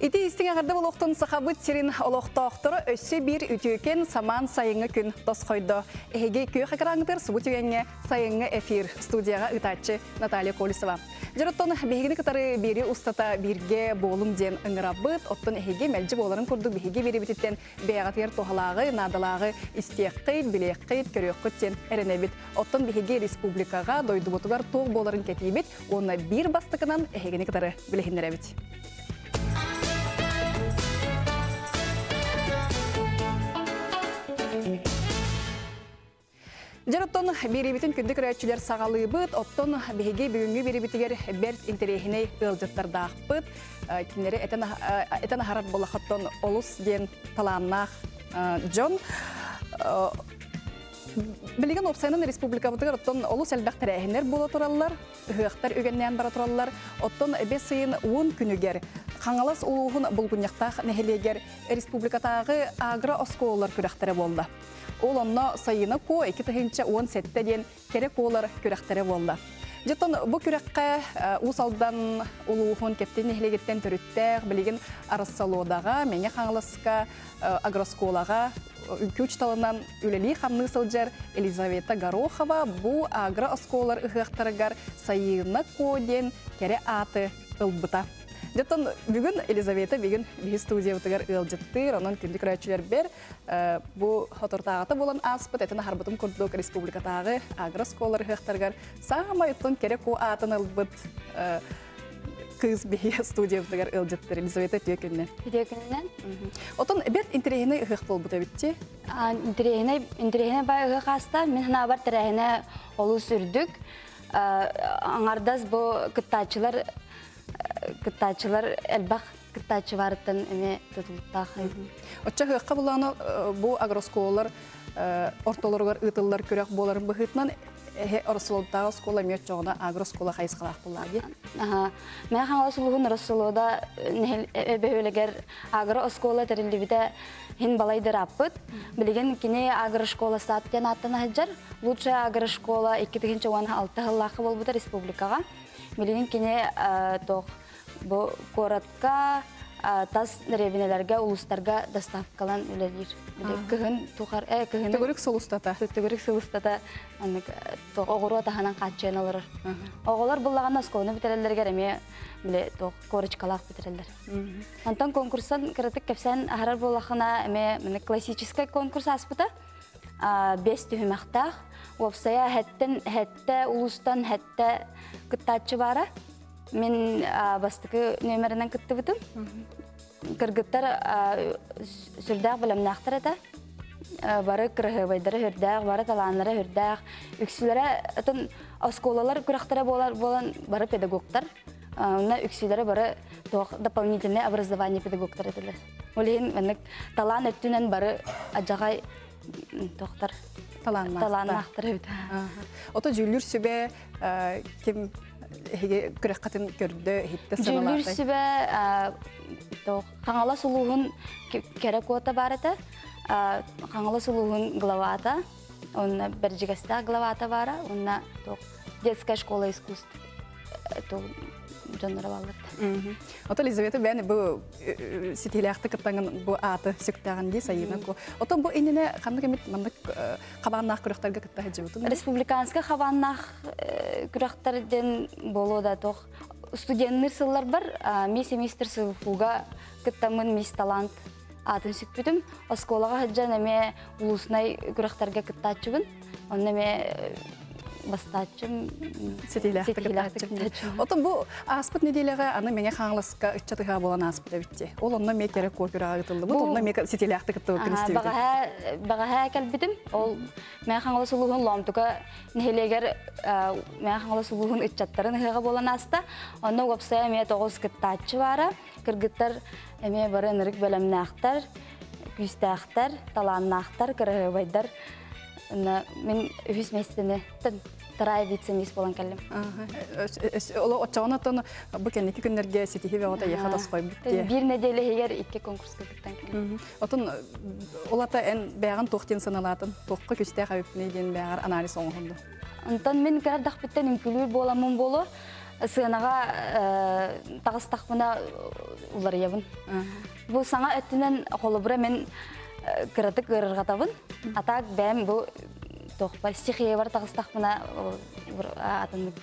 Ити истиң ағырды болуқтың сақабыт сирин олуқтауқтыры өссі бір үтіөкен саман сайыңы күн тосқойды. Әйге көй қақыраңдыр сұбыт үйенге сайыңы эфир студияға ұтатчы Наталья Колесова. Жарыттың бейгіні кітары бері ұстата бірге болым ден ұңырабыт, оттың әйге мәлжі боларын күрді бейге бері бітеттен бейғатер тоғалағы, надалағы, истеққейд, білеққейд, көріққыттен әрінебіт. Оттың бейге республикаға дойды бұтығар тоқ боларын кәтейбіт, оны бір бастықынан әйгіні кітары білігіндер әбіт. Жарыттон беребитин күндік рәтчілер сағалы бұд, оттон бейге бүгінгі беребитігер бәрт интерехіне ұлжыттарда ақпыд. Кенері әтен ағарат болақыттон олыс ден таланнақ Джон. Білеген опсайнын республика бұтығыр оттон олыс әлбәқтір әйінер бола тұралылар, үғіқтар өгеннен бара тұралылар, оттон бес сайын 10 күнігер. Қаңалас ұлығын бұлғыняқтақ нәхелегер республикатағы агро осколар күрәқтері болды. Ол онна сайыны ко 2-10 сеттеден керек олар күрәқтері болды. Жеттон бұл күрәққа ұсалдан ұлығын кептен нәхелегеттен түріттәқ, білеген арыссалуыдаға, мәне қаңаласқа агросколаға, Үкіч талынан үлелі қамны сылжар Елизавета Горохова бұл агро-осколар ұғықтарығар сайыны коден кәрі аты ұлбыта. Жеттон бүгін Елизавета бүгін бейі студия ұтығар ұлжыттыр, оның күндік рәтчілер бер бұл хотыртағаты болан аспыт, әтіні харбытым күрдік республикатағы агро-осколар ұғықтарығар сағамай ұттың кәрі ко атын ұлбыт кыз бейі студия ұтығар ұлжыттыр. Елизавета түйекіннен. Түйекіннен? Отын бәрт интерегіне ұғық бол бұта бітті? Интерегіне бай ұғық аста, мен ғана бар тәрәгіне олу сүрдік. Аңардаз бұл кыттачылар әлбақ кыттачы барыттан әме тұтылықтақ. Отча ұғыққа бұланы бұл агросколар, ортоларығар ұтылар көрек боларын бұғытынан Орысылудағы скола мет жоғына агроскола қайысқалақ бұлады? Мен қаңғала сұлығын Орысылуыда бөлігер агроскола тәрілді біде хин балайдыр аппыд. Білген кене агрошкола саттен аттына хаджар. Лучше агрошкола 2-6 ғыллақы бол бұда республикаға. Білген кене коратқа, тас ребинелерге, улустарға доставкалан үлелер. Түгірік сұлыстата? Түгірік сұлыстата оғыру атағанан қатчайын алыр. Оғылар бұллағанна сколыны бітерелерге әме корочкалақ бітерелер. Антон конкурсан кірітік кәпсән ағарар болақына әме классическай конкурс аспыта. 5 түхімақтақ. Опсая хәтті улустан хәтті күттатчы бара. Мен бастықы нөмірінен күтті бұтым. Кыргыттар сүрдәк білімнақтыр әті. Бары кырғыбайдары хүрдәк, бары таланлары хүрдәк. Үксілері, әтін осколалар күрақтары болан бары педагогтар. Онна үксілері бары дополнительный образование педагогтар әтілер. Олейін мәнік талан өттінен бары ажағай тоқтар. Таланнақтыр өті. Ота жүлір сөбе кем күрек қатын көрді хитті сыналарды? Жүлір сөбе қаңала сұлуғын керек ота бар әті. Қаңала сұлуғын главата, онна бір жігаста главата бары, онна детская школа искусств. Ота Елизавета бәні бұл сетеліяқты кіттаңын бұл аты сөктәғын дей сайына ко. Отын бұл еніне қандық емет мандық қабаннақ күріқтарға кітті әджі бұтын? Республиканскы қабаннақ күріқтарден болу да тоқ. Студенттер сыллар бар, ми семестр сылфуға кіттамын мис талант атын сөкпетім. Осколаға хаджан әме улуснай күріқтарға кітті атчыбын. Онын әме бастачым сетеліяқты кітті. Отын бұл аспыт неделіға аны мене қаңылысқа үтчатыға болан аспыт әбітте. Ол онына ме керек көріға ұтылды бұд, онына ме сетеліяқты кітті өкін істейді. Бағаға кәлбетім. Ол мен қаңылы сұлығын ломтуға нехелегер мен қаңылы сұлығын үтчаттарын ұға болан аста. Онына өпсая ме 9 кіттачы бары. Кіргіттар әме бары нұрық бөлімнақтар, күстәқтар, таланнақтар, кірғыбайдар. Мен үз местені тарай вице-мис болан кәлім. Олы отчағанаттан бұл кәнекі күндерге сетихи вәғата еқадас қой бітте? Бір неделі егер 2 конкурсқа күттен кәлім. Отын олата ән бәғын тоқтен сыналатын, тоққа күстәқ әуіпіне ден бәғар анализ оңғынды? Онтан мен кәрдақ біттен үмкілуір боламын болу. сынаға тағыстақпына улар ебін. Бұл саңа өттінен қолыбыра мен кіратық ғырырға табын. Атақ бәм бұл тоқпа стихия бар тағыстақпына атынды.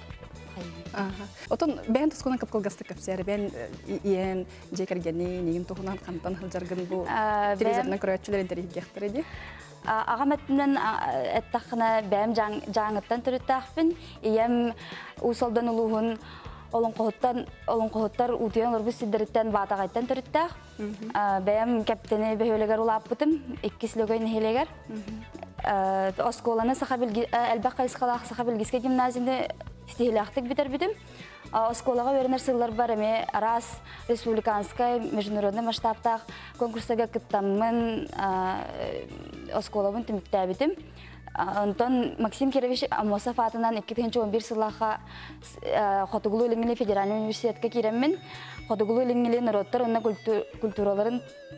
Отон бән тұсқынан қып қылғасты көпсәрі, бән иен жекергені, неген тұғынан қантан ғылжарғын бұл телевизорынан көрәтшілер интерегектір еді? Ағам әттінен әттақына бәм жаңыттан түріттақпын, ием ұсалдан ұлуғын олың қоғыттар ұтыян ұрбыз сиддеріттен батағайттан түріттақ. Бәм кәптені бәйөлегер ұлап бұтым, еккесілігін хелегер. Осколаны әлбәқ қайысқалақ сақа білгіске гимназияны стихилақтық бітер бітім. Осколаға өрінер сыллар бар әме арас республиканскай международный масштабтақ конкурстарға кіттамын осколабын түмікті бітім. Антон Максим Кирович Амосов атынан 2011 сыллаға Хотугулу Илингили федеральный университетке кереммен. Хотугулу Илингили народтар онна культураларын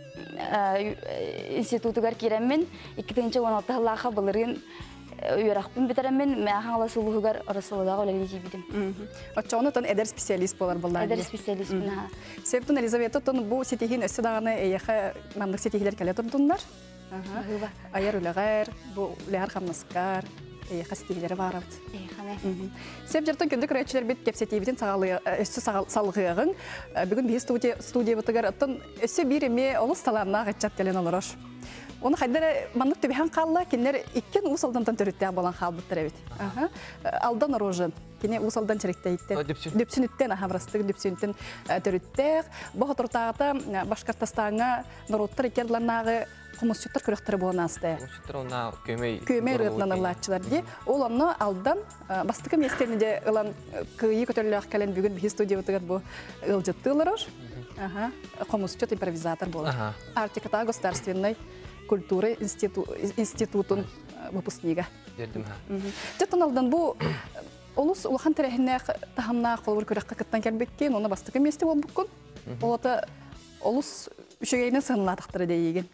институтыгар кереммен. 2016 сыллаға бұлырын үйерақпын бітереммен, мәған ала сұлығығар орасылыдағы өлелі жейбедім. Отчауны тон әдер специалист болар болар. Әдер специалистпін. Себептен Елизавета тон бұл сетихин өсі дағаны әйеқі маңдық сетихилер кәлі тұрдыңдар. Айар үләғар, бұл үләғар қамнасқар, әйеқі сетихилері бар абд. Сеп жартын күнді күрәтшілер бет кеп сетихибетін өсі салғығығын. Бүгін бейі студия бұтығар ұттын өсі бір еме олыс таларына ғатчат кәлін олыраш. Оны қайдары маңдық төбехан қалла, кенлер иккен ұсалдантан түріттәк болан қалбыттыр әбет. Алдан рожын, кене ұсалдан чіріктәйітті. Дөпсүніттен, аврастығы дөпсүніттен түріттәк. Бұғы тұртағыта Башқартастанға народтар екерларнағы құмысчыттар күріқтірі болан асты. Құмысчыттар ona көмей рыйтнан ұлатчылар де. Ол онны алдан бастықы местерінде ұлан күйі көтерліғ кәлін бүгін бейі студия бұтығар бұл ұлжыттығылар ош. Құмысчыт импровизатор болды. Артиката государственной культуры институтын выпускнига. Жеттен алдан бұл олыс улахан тәрәхіннәқ тахамна қолыр көрәққа кіттан кәлбеккен, оны бастықы месте бол бұққын. Олата олыс үшігейінен сығынладықтыры дейген.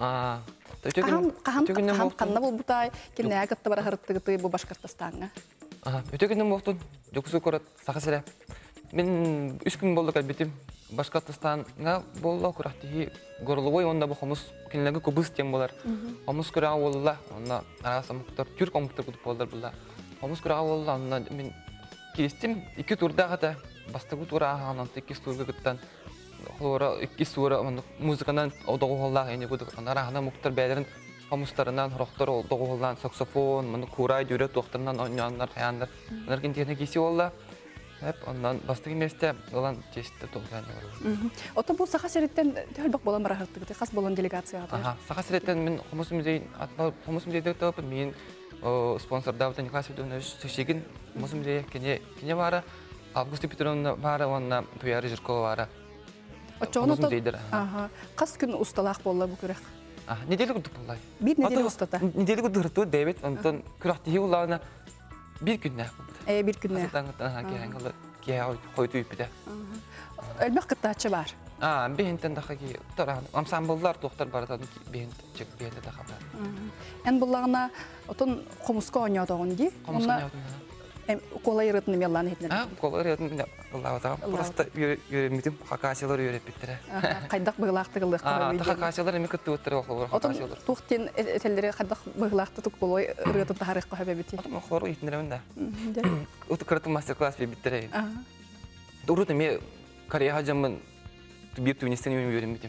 Қанна бол бұтай, кенне әгітті бара ғырыттығыты бұл Башқартастанға. Өтегінен болтын, жоқсы көрат сақасыра. Мен 3 күн болды кәлбетім. Башқартастанға болды күрақтығы ғырлығой, онда бұл қомыс кенлегі көбіс тем болар. Қомыс күрағы олыла, онда арасы мұқтар, түр қомықтар күтіп болдар бұлда. Қомыс күрағы олыла, онда мен келістім, 2 турдағы да, бастығы турағы ананты 2 турғы күттен, 2 туры музыканан одағы олдағы ені бұдық. Арағына мұқтар бәлерін қомыстарынан, роқтар одағы олдан, саксофон, курай, дүйрет, тоқтарынан, ойнанлар, қаянлар. Ондар кентегіне кесі олда. Ondan bastığı mesle olan çeşitli tolgağını var. Ota bu saha seritten tölbek bolan bırakırdık, kas bolan delegasya atar. Saha seritten ben Humus Müzeyi'de tapıp men sponsor davatan klasifidonu söşegin Humus Müzeyi kene var. Avgusti Petrovna var, ona Tuyarı Jirkova var. Humus Müzeyi'dir. Kas gün ustalaq bolla bu kürek? Nedelik uduk bollay. Bir nedeli ustata? Nedelik udurdu, evet. Ondan kürektiği ulağına bir günne. Bir günne. Kaya koydu ipide. Ölmek kıttaçı var. Behinten daha ki, ansambıllar doktor barıdan behint çek behinte daha var. En bullağına otun komuska oynadığın di. Komuska oynadığın. Kolay yırıtını mellan ettiler. Kolay yırıtını Allah'a da. Просто yürümedim, hakasiyalar yürüyüp bittiler. Kaydak bığılaqtı kıldık. Hakasiyalar emek kıttı öttürü olur. Otun tuğtin etelleri kaydak bığılaqtı tuk kolay yırıtı taharıq qoha bebeti. Otun xoru etinirim de. Otu kırıtı masterclass bittiler. Doğru da me Koreya hacamın bir tüvünisten yürümedim.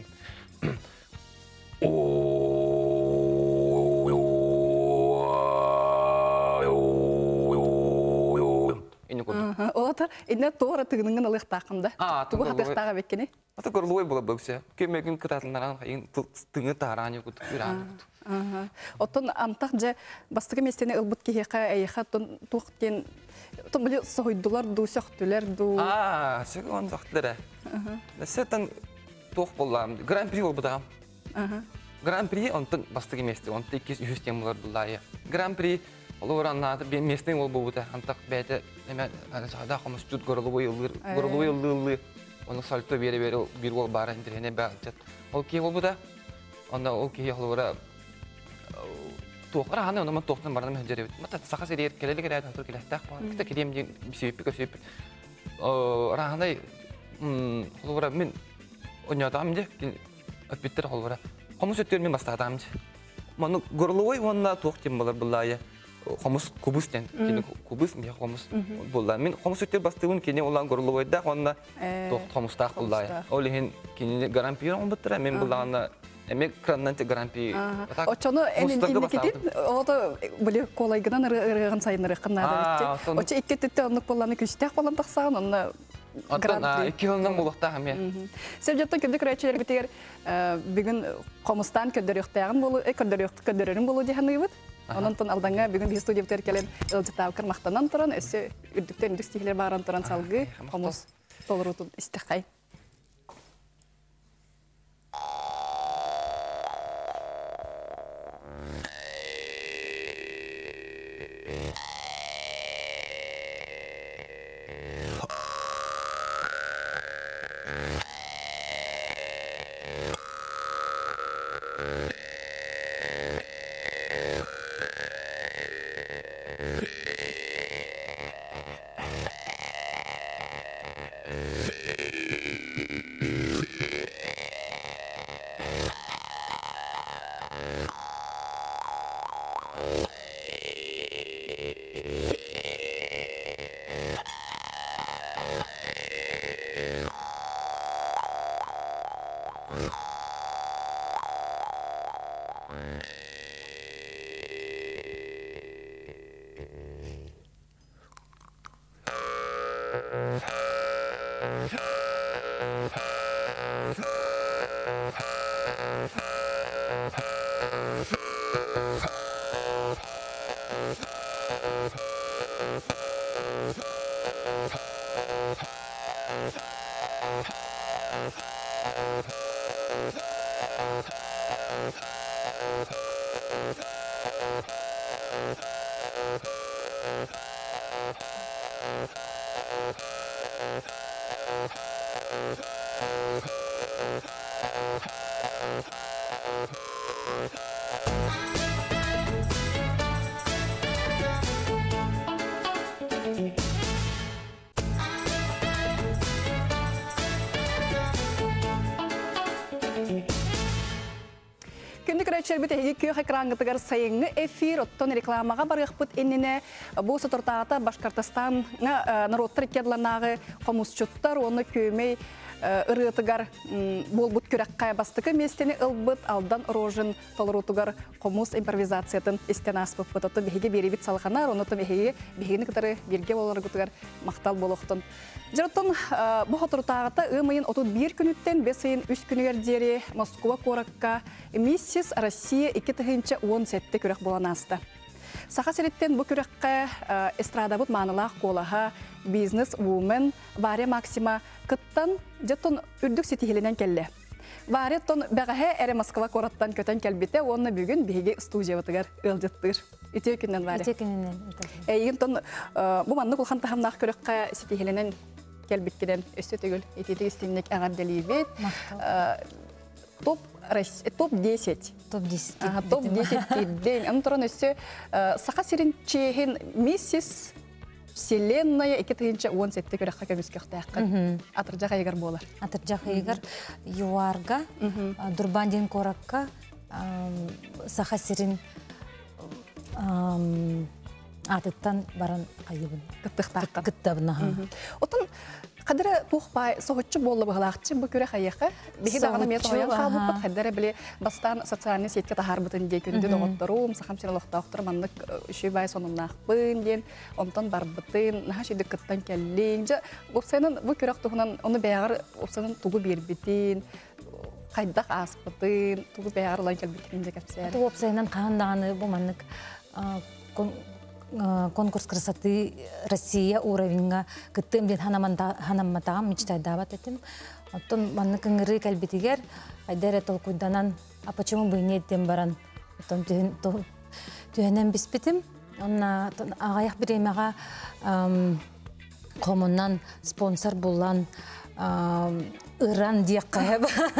Олата инне тоора тыгынын ылык такымда. Тугу хатыктага беккени. Ата горлой була бөксө. Кемегин кытатындан кайын тыгы тараны кут үран. Оттон амтак же бастыгы местени ылбыт кихека айха тон туктен тон били сойдулар ду сактылар ду. Сегон сактылар. Сетан тох болам. Гран-при болбуда. Гран-при онтон бастыгы месте, онтон 200 темалар булай. Гран-при Олораннады ben mesleğim ol bu da antak bete hemen sahada komşut goruluyor onu salto bir ol bara indirene bağlat ol ki ol bu da onda ol ki olora toqara hani onu toqtan bardan hıncar evet mata sağa seriyer kelelik rayet hatır kelehtak falan kita kelem bir sebep рахандай холбора мен онятам де опиттер холбора комус өттөр мен бастатам же маны горловой онна токтим болар булая комус кубустен кини кубус не комус булла мен комус өттөр бастыгын кини улан горловойда онна токт комустак булая олehen кини гарантия он бутра мен булана эмек краннан гарантия очону энин ото биле колайгынан ырыгын сайын ырыкканнада битти очо иккетте оннук болланы күстак болан таксаган онна грант экилондан булакта хаме сержаттан кимди крачелер битер бүгүн комустан көдөрүктагын болу көдөрөрүн болу диханыбыт ононтон алданга бүгүн би студия битер келен ылжытаа кырмактанан туран өсө үрдүктен үдүктиклер баран туран салгы комус толорутун истихай Күндік рәтшербет әйге күйі қақыраңғытығар сайыңы эфир оттон рекламаға барықпыт еніне бұл сотыртағыта Башқартостан народтар кеділанағы қомысчуттар оны көмей ырытыгар болбут күрәккә бастыкы местени ылбыт алдан рожын толорутугар комус импровизациятын истен аспып бутаты беге беребит салханар оноту беге бегени кытары бирге боларгутугар мактал болохтун жыртын бу хотуртагыта ымыйын 31 күнүттен 5 3 күнүгер дери Москва коракка миссис Россия 2017 күрәк боланасты. Саха сереттен бу күрәккә эстрадабыт маанылах колаха бизнес-вумен Варя Максима кыттан жеттон үрдүк сетихиленен келле. Варя тон бәгәһе эре Москва кораттан көтөн келбите, онны бүгүн биге студиябытыгар ылжыттыр. Ите күннән Варя. Ите күннән. Эйин тон бу манны кулхан тахамнах күрәккә сетихиленен келбиткеден өстө түгүл. Итеге стимник агар делибет. Топ 10. Топ 10. Топ 10 кидден. Антуран өсө саха серин чехин миссис Вселенная 2017 көрәккә көмүскәхтә якын. Атырҗак егер булар. Атырҗак егер юарга Дурбандин коракка саха серин атыттан баран кайыбын. Кыттабына. Отын Қадыры туқпай соғытчы болды бұғылақчы бұл көрі қайықы. Беге дағына мен тоғаян қалбыппыт. Қадыры біле бастан социальный сетке тахар бұтын де күнді доғыттыру. Сақам сені лоқта оқтыр манлық үші бай сонымнақпын ден. Онтан бар бұтын, наға шүйді күттан кәлін. Бұпсайынан бұл көрі тұғынан оны бәғір ұпсайынан тұғы бербетін. Қайдақ аспытын, тұғы бәғір лайын кәлбектерін де кәпсәр. Бұпсайынан қағандағаны бұл манлық конкурс красоты Россия уровеньга кыттым ден ханамматагам мечтайдабат этим. Оттон манны кыңгыры калбитигер айдере толкуйданан а почему бы нет дем баран. Оттон түйенен биспитим. Онна агаяк биремага комуннан спонсор булган Иран дияк кайып.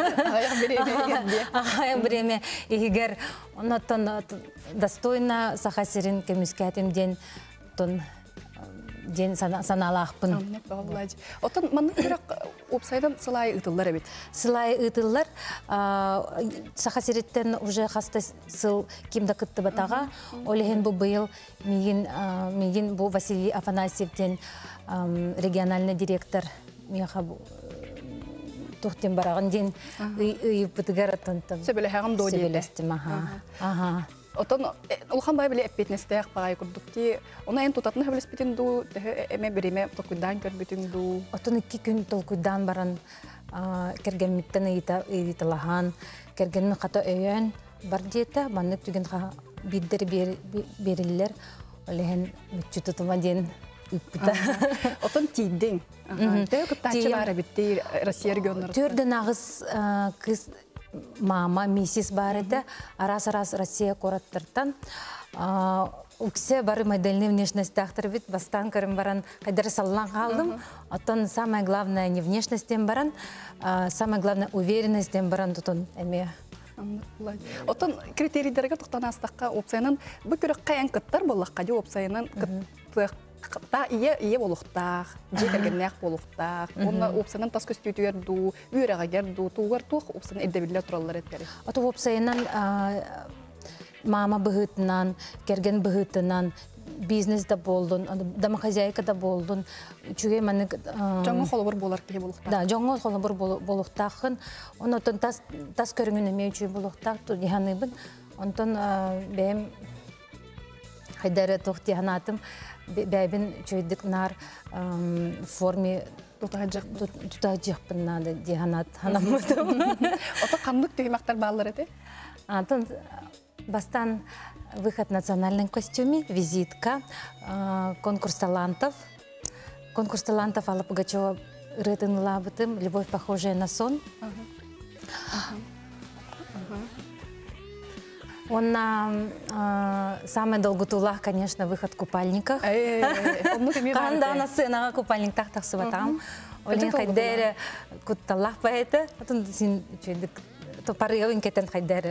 Аяк биреме егер оннан достойно сахасирин кемискатим ден тон ден саналақпын. Отын манны күрек опсайдан сылай ытыллар әбет. Сылай ытыллар сахасиреттен уже хаста сыл кимда кытты батаға. Олеген бұл быйыл меген бұл Василий Афанасьевтен региональный директор меха тухтен бараган ден ыйыпытыгар аттантым. Сөбілі хағым до дейді. Сөбілестім, аха. Отон улхан бай біле әппетнестәк бағай күрдікті. Оны ән тұтатын хөбілеспетін ду, әме біреме толкуйдан көрбетін ду. Отон 2 күн толкуйдан баран кергенміттен ыйтылахан, кергенмі қата өйен бар дейті, маннық түген биддері берілілер, олеген мүтчі тұтыма ден үппіті. Отон тейдің. Тәу күттачы бары бітті Россия регионлары. Түрден ағыз кыз мама, миссис бар еді, арас-арас Россия кораттыртан. Уксе бары модельный внешность актор бит, бастан көрім баран қайдары саллан қалдым. Отон самое главное не внешностен баран, самое главное уверенностен баран тұтын әме. Отон критерийдерге тұқтан астаққа опсайынан бұл көрі қайын күттар болаққа де опсайынан күттіқта ие болуқтақ, жекергеннәқ болуқтақ, оны опсайынан тас көстейтуер ду, үйреға керду, туғар туқ опсайынан әддебілі тұралар әткері. Ото опсайынан мама бұғытынан, керген бұғытынан, бизнесда болдun, домохозяйкада болдun. Чуге мәнік... Жаңғы қолы бір болар кеге болуқтақ. Да, жаңғы қолы бір болуқтақын. Онытын тас көріңін әме үші болуқтақ тұрдиғаныбын. Онтын бәйім қайдары тоқтиғанатым. Бәйбін чөйдік нар форме тұтағы жақпыннады диғанат ханамыдым. Ота қандық түйімақтар бағылар әді? Антон бастан выход в национальном костюме, визитка, конкурс талантов. Конкурс талантов Алла Пугачева «Рытын лабытым», «Любовь, похожая на сон». Он на самый долготулах, конечно, выход в купальниках. Когда на сцене купальник так субатам. Олин хайдере кутталах поэта. То парыгын кетен хайдары.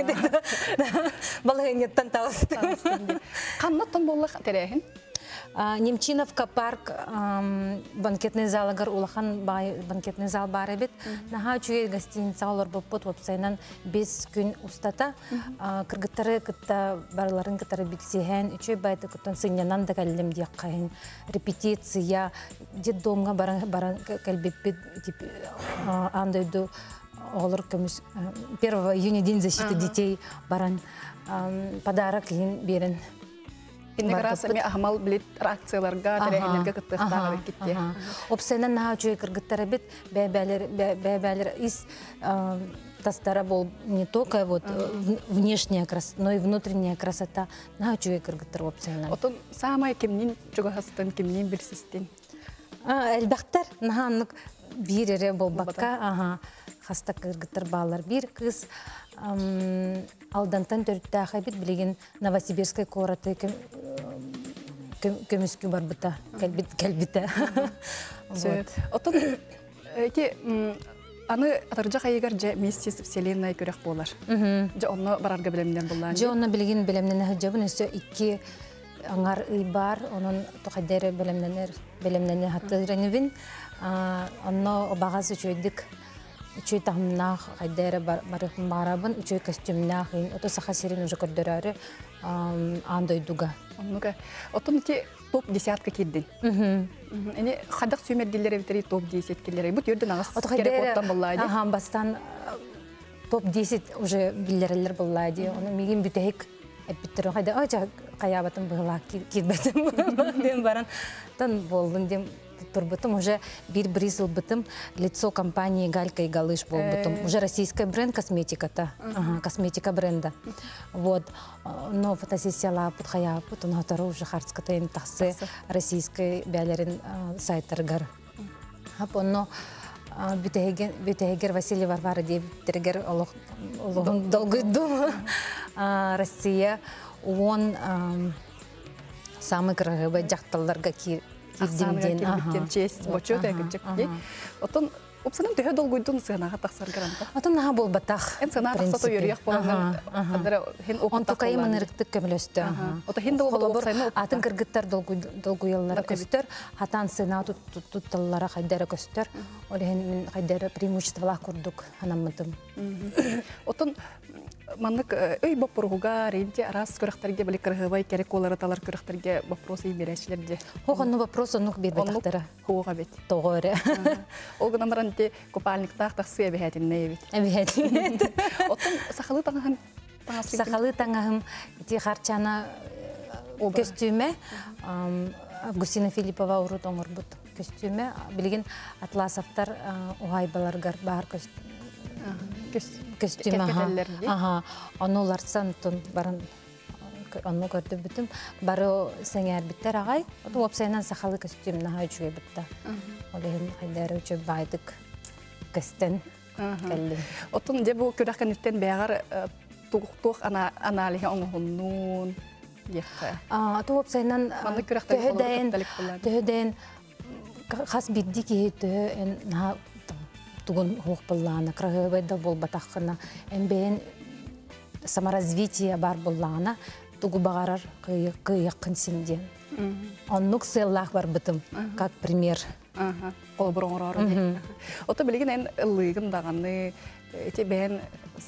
Балыгынеттен тауысты. Қаннаттан болық тәрәхін? Немчиновка парк банкетный залагар улахан банкетный зал бар бит. Наха чуе гостиница олар бопот вапсайнан 5 күн устата. Кыргыттары кытта барларын кыттары битсеген. Үчөй байты кыттан сынянан да кәллем дияқ қайын. Репетиция, детдомға баран кәлбеппет андойду. 1 июня день защиты детей баран подарок берен. Иннег раз ами ахмал билет акцияларга тәрәһенәргә кыттыктагы китте. Опсайнан наһа чуй кыргыттары бит бәбәлер ис тастара бол не только вот внешняя красота, но и внутренняя красота. Наһа чуй кыргыттар опсайнан. Отон самай кимнин чугахастан кимнин билсистин. Әлбәттәр наһаннык бирере бол бакка, хаста кыргыттар балар бир кыз алдантан төрттәхә бит билеген Новосибирская кораты көмүскү бар бута кәлбите. Отон эти аны атаржа хайгар же миссис Вселенная көрәк болар. Же онны барарга белемнән буллар. Же онны билеген белемнән хаҗабын өсө 2 аңар ый бар, onun тоқадері белемнәне хаттырыныбын. Онны багасы чөйдік, үчөй тахымнақ қайдері барықын барабын, үчөй костюмнақ, ото сақасерін уже көрдірәрі андойдуға. Отын ете топ-10 кирдин. Эне қадақ сүймерділері бітері топ-10 келері. Бұт ердің ағыз керек оттан боллайды. Бастан топ-10 уже білдерелер боллайды. Оны меген бүтәйік әппеттері қайда, ача қаябатын бұғыла кетбәтім дем баран. Тан болдың дем турбутым, уже бір жыл бітім лицо компании Галька и Галыш был бітім. Уже российская бренд косметика-то, косметика бренда. Вот. Но фотосессия лапут, хаябут, он готовы уже хардската им тахсы российской бялерин сайтаргар. Но Бютегер Василий Варвара Девтергер Олохун долгойду Россия. Он самый красивый джахталларга кирдимден. Честь, бочу тәгіджік. Отын Упсанын төһө долгуйдун сынаға тақсар гаранта. Атын наһа болбатах. Эн сына тақсату йөрөйөх болан. Адыра хин Он тукай мынырыктык көмөлөстө. Ота хин долгуйду опсайны. Атын кыргыттар долгуяллар көстөр, хатан сына тутталлара хайдара көстөр. Олehen мен хайдара преимуществолах курдук анаммытым. Отон маннык өй боппургуга ренте раз көрөхтөргө биле кыргыбай керек олар аталар көрөхтөргө вопросы берешилерде. Хогонну вопрос онук бирбетактара. Хуга бет. Тогоре. Ол гынамранте купальниктах тахсы эбехетинне бит. Эбет. Отон сахалы таңахан таңасы. Сахалы таңахым ти харчана костюме Августина Филиппова урут оңорбут костюме билген атласовтар угайбаларгар бар костюм ага оноларсан тон барын онно көрдү бүтүм бары сеңер биттер агай опсайнан сахалы костюм нахай чуй битта олен хайдар үчө байдык кестен келди отун же бу күрәккәнеттен бәгәр тугук аналиге оңгоннун яхта ту опсайнан төһөден хас бидди ки тө на тугун хохпаллана крагыбайда болбатахына эмбен саморазвитие бар боллана тугу багарар кыйыкын синден оннук селлах бар бытым как пример ол броңорор ото билген эн ылыгын даганы эти бен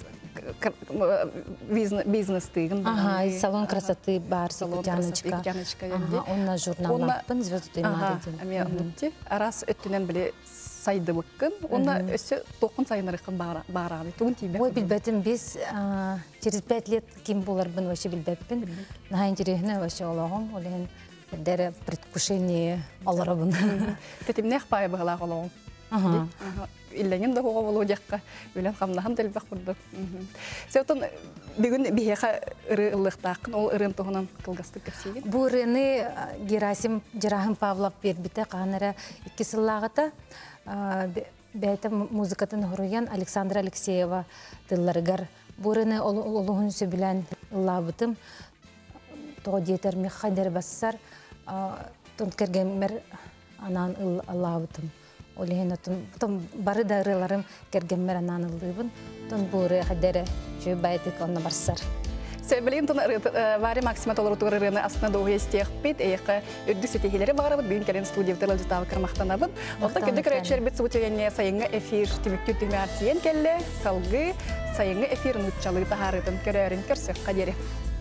бизнес тыгын даганы салон красоты бар Яночка онна журналнаппын звездный магазин ами раз өттүнөн биле сайды быккын онна өсө токун сайынырыкын баарагы тугун тийме ой билбетим биз через 5 лет ким боларбын вообще билбеппин на интересно вообщеологом олен дере предвкушение аларабын тетимнех пай багала голом илленин да хого болу жакка билен камнахан делбек бурду сеутон бүгүн бихеха ырылыктакын ол ырын тогунан кылгастык кепсиген бу ырыны Герасим Жарахым Павлов бербите канара 2 сыллагата бәйті музыкатын хоруян Александра Алексеева тылларыгар бурыны олуғын сөбілән лабытым тоғы детерми қайдар бассар тон кергемер анан лабытым олеген тон бары да ырыларым кергемер анан ылыбын тон буры қайдары жүй бәйтік онна барсар Сөбелин тон вари максима толору турырыны астына доғы естеқпет, эйқі үрді сетегелері бағарабыд, бүгін кәрін студиявтырыл жытавы кірмақтанабыд. Олта күрді көрәтшер бет сұбытыгенне сайыңы эфир түмікті түмі артиен келі, салғы сайыңы эфир мұтчалы тахарыдың көрәрін көрсек қадері.